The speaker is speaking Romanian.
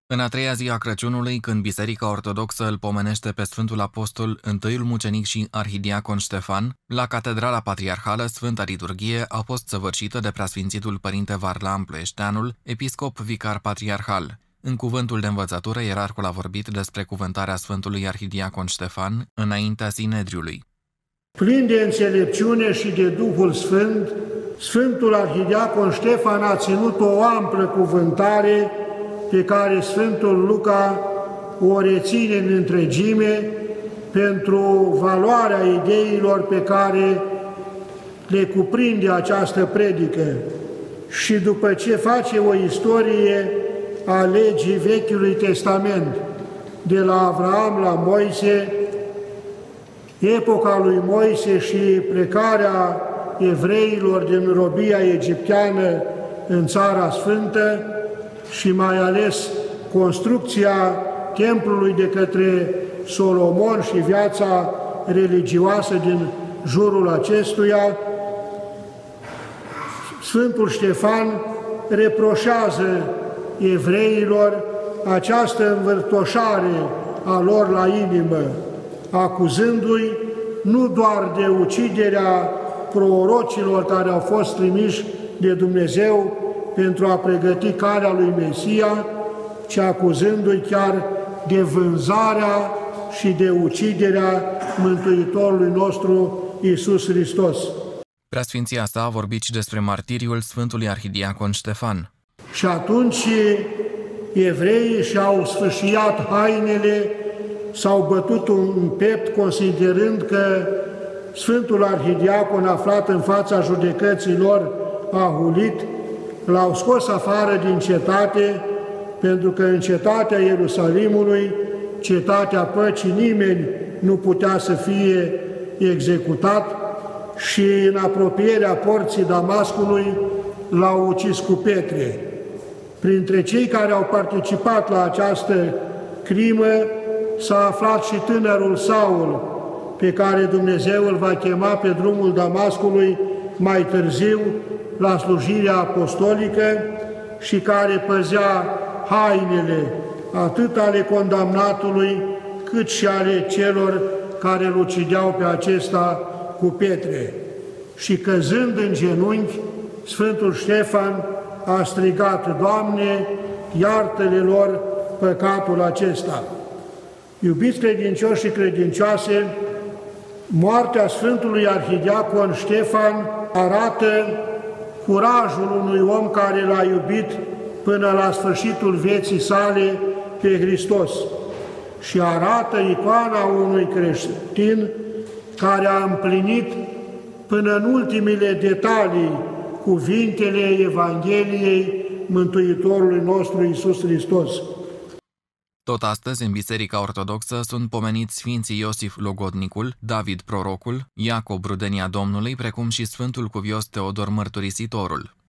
În a treia zi a Crăciunului, când Biserica Ortodoxă îl pomenește pe Sfântul Apostol, întâiul mucenic și arhidiacon Ștefan, la Catedrala Patriarhală, Sfânta Liturghie a fost săvârșită de Preasfințitul Părinte Varlam Ploieșteanul, episcop vicar patriarhal. În cuvântul de învățătură, ierarhul a vorbit despre cuvântarea Sfântului Arhidiacon Ștefan înaintea Sinedriului. Plin de înțelepciune și de Duhul Sfânt, Sfântul Arhidiacon Ștefan a ținut o amplă cuvântare pe care Sfântul Luca o reține în întregime pentru valoarea ideilor pe care le cuprinde această predică. Și după ce face o istorie a legii Vechiului Testament, de la Avraam la Moise, epoca lui Moise și plecarea evreilor din robia egipteană în Țara Sfântă și mai ales construcția templului de către Solomon și viața religioasă din jurul acestuia, Sfântul Ștefan reproșează evreilor această învârtoșare a lor la inimă, acuzându-i nu doar de uciderea prorocilor care au fost trimiși de Dumnezeu pentru a pregăti calea lui Mesia, ci acuzându-i chiar de vânzarea și de uciderea Mântuitorului nostru Iisus Hristos. Preasfinția sa a vorbit și despre martiriul Sfântului Arhidiacon Ștefan. Și atunci evreii și-au sfâșiat hainele, s-au bătut un piept, considerând că Sfântul Arhidiacon, aflat în fața judecății lor, a hulit, l-au scos afară din cetate, pentru că în cetatea Ierusalimului, cetatea păcii, nimeni nu putea să fie executat și în apropierea porții Damascului l-au ucis cu pietre. Printre cei care au participat la această crimă s-a aflat și tânărul Saul, pe care Dumnezeu îl va chema pe drumul Damascului mai târziu la slujirea apostolică și care păzea hainele atât ale condamnatului, cât și ale celor care îl ucideau pe acesta cu pietre. Și căzând în genunchi, Sfântul Ștefan a strigat: Doamne, iartă-le lor păcatul acesta. Iubiți credincioși și credincioase, moartea Sfântului Arhidiacon Ștefan arată curajul unui om care l-a iubit până la sfârșitul vieții sale pe Hristos și arată icoana unui creștin care a împlinit până în ultimele detalii cuvintele Evangheliei Mântuitorului nostru Iisus Hristos. Tot astăzi, în Biserica Ortodoxă, sunt pomeniți Sfinții Iosif Logodnicul, David Prorocul, Iacob Rudenia Domnului, precum și Sfântul Cuvios Teodor Mărturisitorul.